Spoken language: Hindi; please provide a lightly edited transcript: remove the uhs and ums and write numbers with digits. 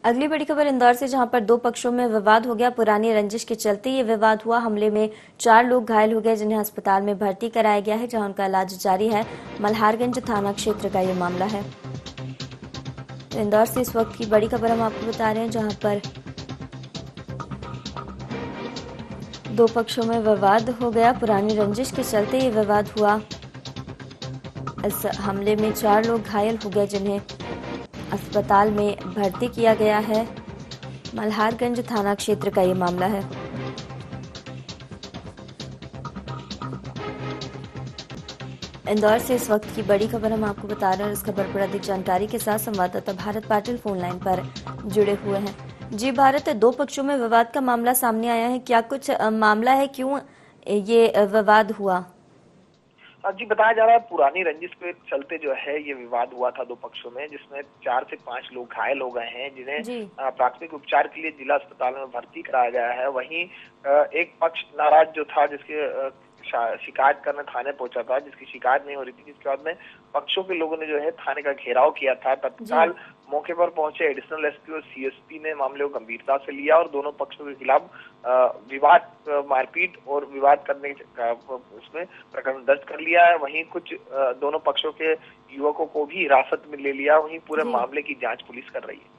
अगली बड़ी खबर इंदौर से, जहां पर दो पक्षों में विवाद हो गया। पुरानी रंजिश के चलते ये विवाद हुआ। हमले में 4 लोग घायल हो गए, जिन्हें अस्पताल में भर्ती कराया गया है, जहां उनका इलाज जारी है। मल्हारगंज थाना क्षेत्र का ये मामला है। तो इंदौर से इस वक्त की बड़ी खबर हम आपको बता रहे हैं, जहां पर दो पक्षों में विवाद हो गया। पुरानी रंजिश के चलते ये विवाद हुआ। इस हमले में 4 लोग घायल हो गए, जिन्हें अस्पताल में भर्ती किया गया है। मल्हारगंज थाना क्षेत्र का ये मामला है। इंदौर से इस वक्त की बड़ी खबर हम आपको बता रहे हैं। इस खबर पर अधिक जानकारी के साथ संवाददाता भारत पाटिल फोन लाइन पर जुड़े हुए हैं। जी भारत, दो पक्षों में विवाद का मामला सामने आया है, क्या कुछ मामला है, क्यों ये विवाद हुआ? जी बताया जा रहा है पुरानी रंजिश के चलते जो है ये विवाद हुआ था दो पक्षों में, जिसमें 4 से 5 लोग घायल हो गए हैं, जिन्हें जी। प्राथमिक उपचार के लिए जिला अस्पताल में भर्ती कराया गया है। वहीं एक पक्ष नाराज जो था, जिसके शिकायत करने थाने पहुंचा था, जिसकी शिकायत नहीं हो रही थी, जिसके बाद में पक्षों के लोगों ने जो है थाने का घेराव किया था। तत्काल मौके पर पहुंचे एडिशनल एसपी और सीएसपी ने मामले को गंभीरता से लिया और दोनों पक्षों के खिलाफ विवाद, मारपीट और विवाद करने का उसमें प्रकरण दर्ज कर लिया है। वहीं कुछ दोनों पक्षों के युवकों को भी हिरासत में ले लिया। वहीं पूरे मामले की जांच पुलिस कर रही है।